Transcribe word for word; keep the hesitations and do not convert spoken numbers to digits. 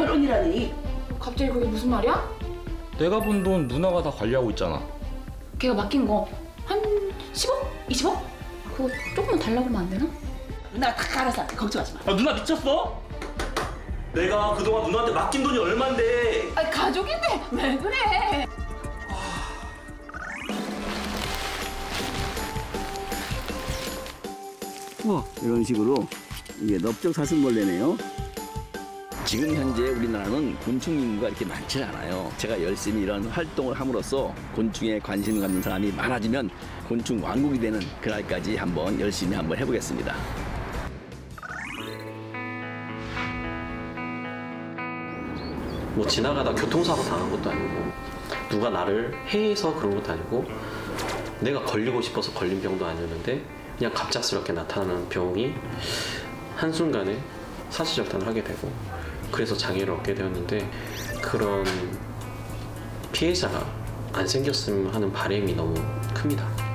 언니라니. 갑자기 그게 무슨 말이야? 내가 본 돈 누나가 다 관리하고 있잖아. 걔가 맡긴 거 한 십억? 이십억? 그거 조금만 달라고 하면 안 되나? 누나가 다 알아서 할게. 걱정하지 마. 야, 누나 미쳤어? 내가 그동안 누나한테 맡긴 돈이 얼만데. 아니 가족인데 왜 그래? 어, 이런 식으로 이게 넓적 사슴벌레네요. 지금 현재 우리나라는 곤충 인구가 이렇게 많지 않아요. 제가 열심히 이런 활동을 함으로써 곤충에 관심을 갖는 사람이 많아지면 곤충 왕국이 되는 그날까지 한번 열심히 한번 해보겠습니다. 뭐 지나가다 교통사고 당한 것도 아니고 누가 나를 해해서 그런 것도 아니고 내가 걸리고 싶어서 걸린 병도 아니었는데 그냥 갑작스럽게 나타나는 병이 한순간에 사지절단을 하게 되고 그래서 장애를 얻게 되었는데 그런 피해자가 안 생겼으면 하는 바람이 너무 큽니다.